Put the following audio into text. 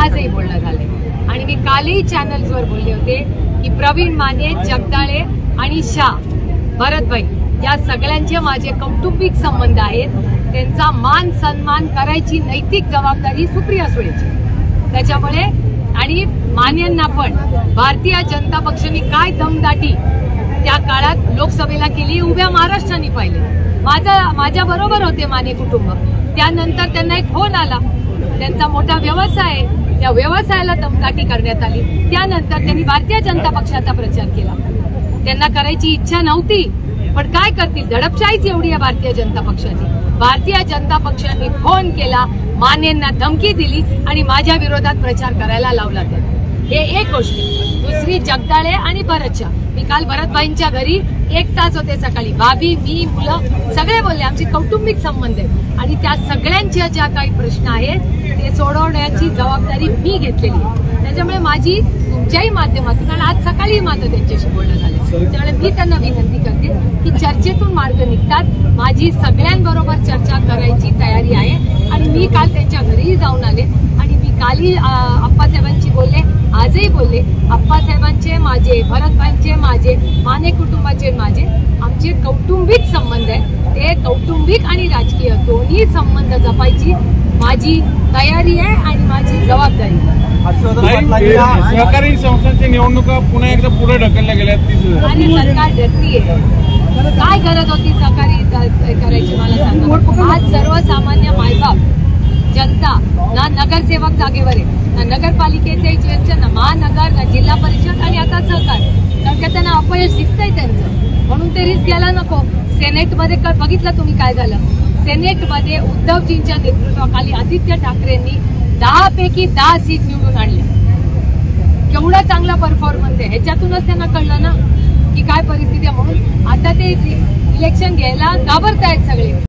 आजही बोलणं झालंय आणि मी कालही चॅनल्सवर बोलले होते की प्रवीण माने, जगदाळे आणि शाह, भरतभाई या सगळ्यांचे माझे कौटुंबिक संबंध आहेत. त्यांचा मान सन्मान करायची नैतिक जबाबदारी सुप्रिया सुळेची. त्याच्यामुळे आणि मान्यांना पण भारतीय जनता पक्षाने काय दमदाटी त्या काळात लोकसभेला केली उभ्या महाराष्ट्राने पाहिले. माझ्या बरोबर होते माने कुटुंब. त्यानंतर त्यांना एक फोन आला, त्यांचा मोठा व्यवसाय आहे, त्या व्यवसायाला दमदाटी करण्यात आली. त्यानंतर त्यांनी भारतीय जनता पक्षाचा प्रचार केला. त्यांना करायची इच्छा नव्हती, पण काय करतील, दडपशाहीच एवढी आहे भारतीय जनता पक्षाची. भारतीय जनता पक्षाने फोन केला, मानेंना धमकी दिली आणि माझ्या विरोधात प्रचार करायला लावला. हे एक गोष्ट. दुसरी, जगदाळे आणि भरतच्या, मी काल भरतभाईंच्या घरी 1 तास होते सकाळी. भाभी, मी, मुलं सगळे बोलले. आमचे कौटुंबिक संबंध आहेत आणि त्या सगळ्यांच्या ज्या काही प्रश्न आहेत ते सोडवण्याची जबाबदारी मी घेतलेली आहे. त्याच्यामुळे माझी तुमच्याही माध्यमातून आणि आज सकाळी माझं त्यांच्याशी बोलणं झालं. त्यामुळे मी त्यांना विनंती करते की चर्चेतून मार्ग निघतात. माझी सगळ्यांबरोबर चर्चा करायची तयारी आहे आणि मी काल त्यांच्या घरीही जाऊन आले आणि मी कालही आप्पासाहेबांशी बोलले, आजही बोलले. आप्पासाहेबांचे माझे, भरतभाईंचे माझे, माने कुटुंबाचे माझे, आमचे कौटुंबिक संबंध आहेत. ते कौटुंबिक आणि राजकीय दोन्ही संबंध जपायची माझी तयारी आहे आणि माझी जबाबदारी. सहकारी संस्थांच्या निवडणुका पुन्हा एकदा पुढे ढकलल्या गेल्या. आणि सरकार डरतीये. काय गरज होती सहकारी करायची मला सांगा. आज सर्वसामान्य मायबाप, जनता, ना नगरसेवक जागेवर आहे, ना नगरपालिकेचे इलेक्शन, ना महानगर, ना जिल्हा परिषद आणि आता सहकार. कारण का त्यांना अपयश दिसतंय त्यांचं, म्हणून ते रिस्क घ्यायला नको. सेनेटमध्ये बघितलं तुम्ही काय झालं. सेनेटमध्ये उद्धवजींच्या नेतृत्वाखाली आदित्य ठाकरेंनी 10 पैकी 10 सीट निवडून आणल्या. केवढा चांगला परफॉर्मन्स आहे. ह्याच्यातूनच त्यांना कळलं ना की काय परिस्थिती आहे. म्हणून आता ते इलेक्शन घ्यायला घाबरतायत सगळे.